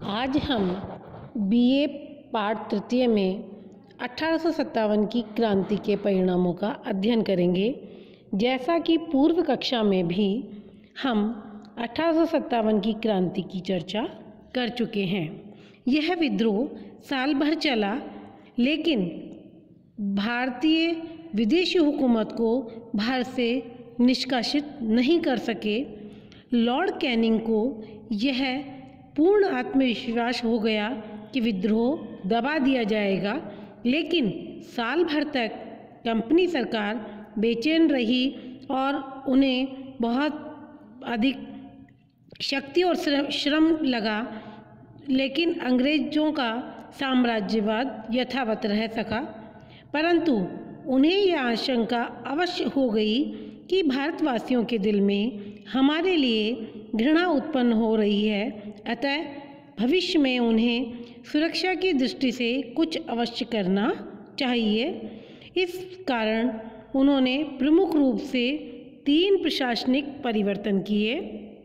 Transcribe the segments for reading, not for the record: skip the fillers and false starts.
आज हम बीए पाठ तृतीय में 1857 की क्रांति के परिणामों का अध्ययन करेंगे। जैसा कि पूर्व कक्षा में भी हम 1857 की क्रांति की चर्चा कर चुके हैं। यह विद्रोह साल भर चला, लेकिन भारतीय विदेशी हुकूमत को भारत से निष्कासित नहीं कर सके। लॉर्ड कैनिंग को यह पूर्ण आत्मविश्वास हो गया कि विद्रोह दबा दिया जाएगा, लेकिन साल भर तक कंपनी सरकार बेचैन रही और उन्हें बहुत अधिक शक्ति और श्रम लगा, लेकिन अंग्रेज़ों का साम्राज्यवाद यथावत रह सका। परंतु उन्हें यह आशंका अवश्य हो गई कि भारतवासियों के दिल में हमारे लिए घृणा उत्पन्न हो रही है, अतः भविष्य में उन्हें सुरक्षा की दृष्टि से कुछ अवश्य करना चाहिए। इस कारण उन्होंने प्रमुख रूप से 3 प्रशासनिक परिवर्तन किए।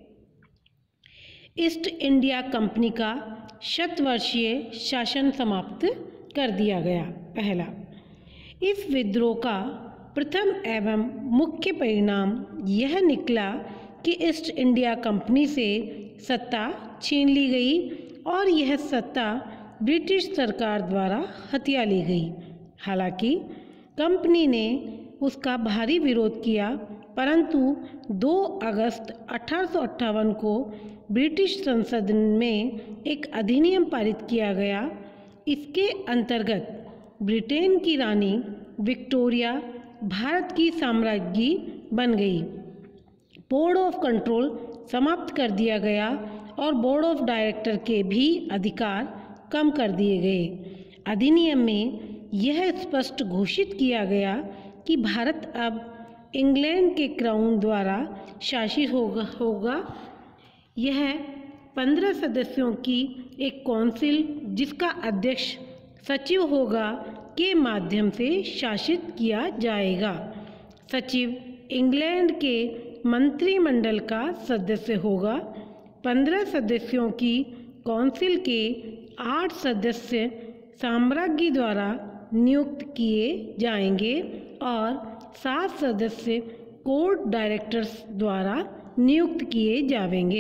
ईस्ट इंडिया कंपनी का शतवर्षीय शासन समाप्त कर दिया गया। पहला, इस विद्रोह का प्रथम एवं मुख्य परिणाम यह निकला कि ईस्ट इंडिया कंपनी से सत्ता छीन ली गई और यह सत्ता ब्रिटिश सरकार द्वारा हथिया ली गई। हालांकि कंपनी ने उसका भारी विरोध किया, परंतु 2 अगस्त 1858 को ब्रिटिश संसद में एक अधिनियम पारित किया गया। इसके अंतर्गत ब्रिटेन की रानी विक्टोरिया भारत की साम्राज्ञी बन गई। बोर्ड ऑफ कंट्रोल समाप्त कर दिया गया और बोर्ड ऑफ डायरेक्टर के भी अधिकार कम कर दिए गए। अधिनियम में यह स्पष्ट घोषित किया गया कि भारत अब इंग्लैंड के क्राउन द्वारा शासित होगा। यह 15 सदस्यों की एक काउंसिल, जिसका अध्यक्ष सचिव होगा, के माध्यम से शासित किया जाएगा। सचिव इंग्लैंड के मंत्रिमंडल का सदस्य होगा। 15 सदस्यों की काउंसिल के 8 सदस्य साम्राज्ञी द्वारा नियुक्त किए जाएंगे और 7 सदस्य कोर्ट डायरेक्टर्स द्वारा नियुक्त किए जाएंगे।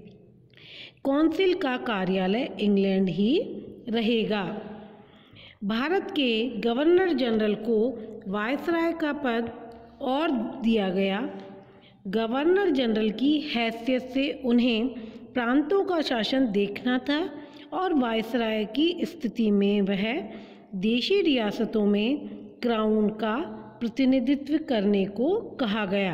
काउंसिल का कार्यालय इंग्लैंड ही रहेगा। भारत के गवर्नर जनरल को वायसराय का पद और दिया गया। गवर्नर जनरल की हैसियत से उन्हें प्रांतों का शासन देखना था और वायसराय की स्थिति में वह देशी रियासतों में क्राउन का प्रतिनिधित्व करने को कहा गया।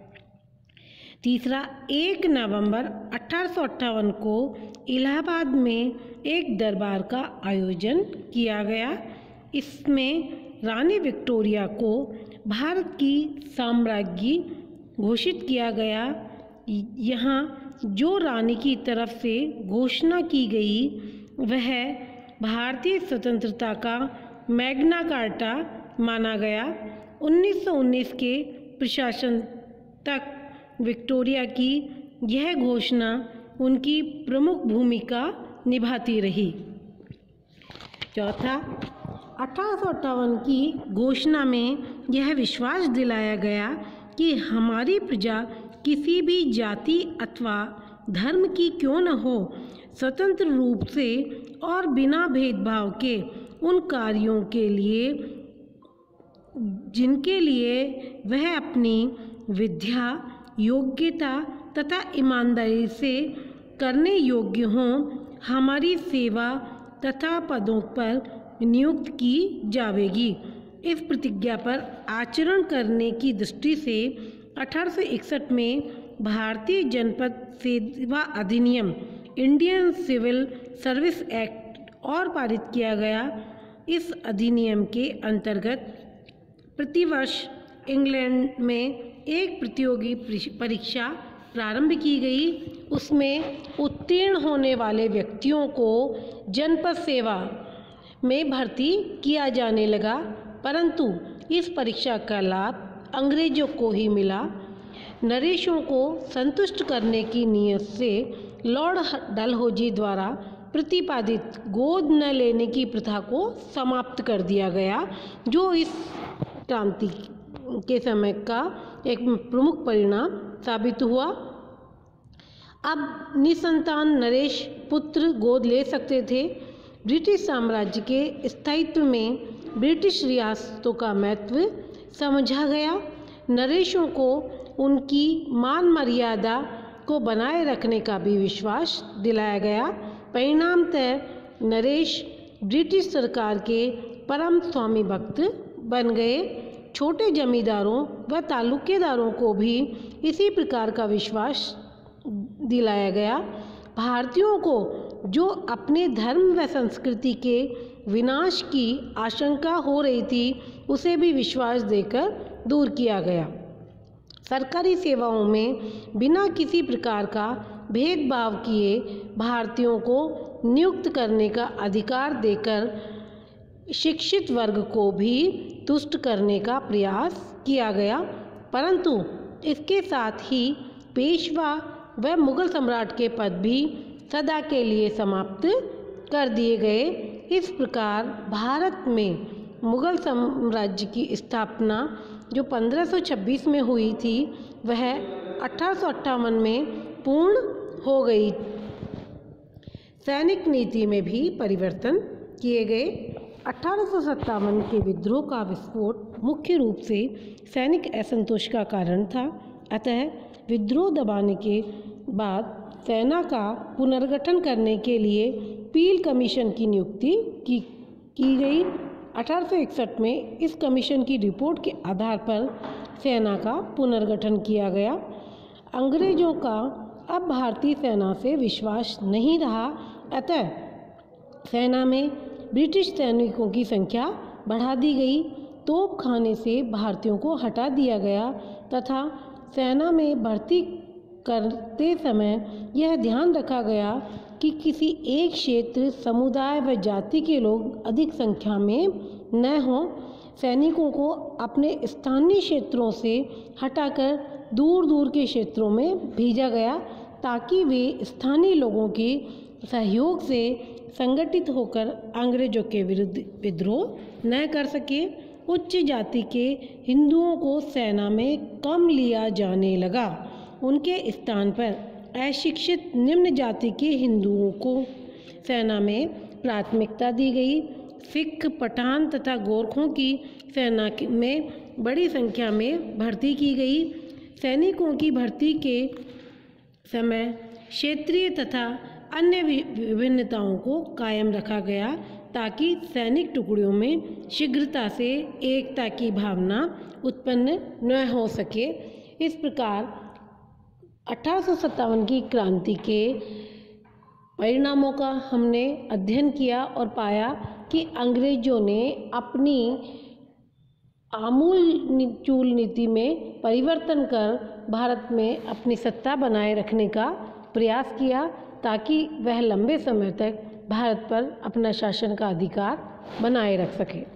तीसरा, 1 नवंबर 1858 को इलाहाबाद में एक दरबार का आयोजन किया गया। इसमें रानी विक्टोरिया को भारत की साम्राज्ञी घोषित किया गया। यहाँ जो रानी की तरफ से घोषणा की गई वह भारतीय स्वतंत्रता का मैग्ना कार्टा माना गया। 1919 के प्रशासन तक विक्टोरिया की यह घोषणा उनकी प्रमुख भूमिका निभाती रही। चौथा, 1858 की घोषणा में यह विश्वास दिलाया गया कि हमारी प्रजा किसी भी जाति अथवा धर्म की क्यों न हो, स्वतंत्र रूप से और बिना भेदभाव के उन कार्यों के लिए जिनके लिए वह अपनी विद्या, योग्यता तथा ईमानदारी से करने योग्य हों, हमारी सेवा तथा पदों पर नियुक्त की जाएगी। इस प्रतिज्ञा पर आचरण करने की दृष्टि से 1861 में भारतीय जनपद सेवा अधिनियम, इंडियन सिविल सर्विस एक्ट और पारित किया गया। इस अधिनियम के अंतर्गत प्रतिवर्ष इंग्लैंड में एक प्रतियोगी परीक्षा प्रारंभ की गई। उसमें उत्तीर्ण होने वाले व्यक्तियों को जनपद सेवा में भर्ती किया जाने लगा, परंतु इस परीक्षा का लाभ अंग्रेजों को ही मिला। नरेशों को संतुष्ट करने की नीयत से लॉर्ड डलहौजी द्वारा प्रतिपादित गोद न लेने की प्रथा को समाप्त कर दिया गया, जो इस क्रांति के समय का एक प्रमुख परिणाम साबित हुआ। अब निसंतान नरेश पुत्र गोद ले सकते थे। ब्रिटिश साम्राज्य के स्थायित्व में ब्रिटिश रियासतों का महत्व समझा गया। नरेशों को उनकी मान मर्यादा को बनाए रखने का भी विश्वास दिलाया गया। परिणामतः नरेश ब्रिटिश सरकार के परम स्वामी भक्त बन गए। छोटे जमींदारों व तालुकेदारों को भी इसी प्रकार का विश्वास दिलाया गया। भारतीयों को जो अपने धर्म व संस्कृति के विनाश की आशंका हो रही थी, उसे भी विश्वास देकर दूर किया गया। सरकारी सेवाओं में बिना किसी प्रकार का भेदभाव किए भारतीयों को नियुक्त करने का अधिकार देकर शिक्षित वर्ग को भी तुष्ट करने का प्रयास किया गया। परंतु इसके साथ ही पेशवा व मुगल सम्राट के पद भी सदा के लिए समाप्त कर दिए गए। इस प्रकार भारत में मुगल साम्राज्य की स्थापना जो 1526 में हुई थी, वह 1858 में पूर्ण हो गई। सैनिक नीति में भी परिवर्तन किए गए। 1857 के विद्रोह का विस्फोट मुख्य रूप से सैनिक असंतोष का कारण था। अतः विद्रोह दबाने के बाद सेना का पुनर्गठन करने के लिए पील कमीशन की नियुक्ति की गई। 1861 में इस कमीशन की रिपोर्ट के आधार पर सेना का पुनर्गठन किया गया। अंग्रेजों का अब भारतीय सेना से विश्वास नहीं रहा, अतः सेना में ब्रिटिश सैनिकों की संख्या बढ़ा दी गई। तोपखाने से भारतीयों को हटा दिया गया तथा सेना में भर्ती करते समय यह ध्यान रखा गया कि किसी एक क्षेत्र, समुदाय व जाति के लोग अधिक संख्या में न हों। सैनिकों को अपने स्थानीय क्षेत्रों से हटाकर दूर दूर के क्षेत्रों में भेजा गया, ताकि वे स्थानीय लोगों के सहयोग से संगठित होकर अंग्रेजों के विरुद्ध विद्रोह न कर सके। उच्च जाति के हिंदुओं को सेना में कम लिया जाने लगा। उनके स्थान पर अशिक्षित निम्न जाति के हिंदुओं को सेना में प्राथमिकता दी गई। सिख, पठान तथा गोरखों की सेना में बड़ी संख्या में भर्ती की गई। सैनिकों की भर्ती के समय क्षेत्रीय तथा अन्य विभिन्नताओं को कायम रखा गया, ताकि सैनिक टुकड़ियों में शीघ्रता से एकता की भावना उत्पन्न न हो सके। इस प्रकार 1857 की क्रांति के परिणामों का हमने अध्ययन किया और पाया कि अंग्रेजों ने अपनी आमूल चूल नीति में परिवर्तन कर भारत में अपनी सत्ता बनाए रखने का प्रयास किया, ताकि वह लंबे समय तक भारत पर अपना शासन का अधिकार बनाए रख सके।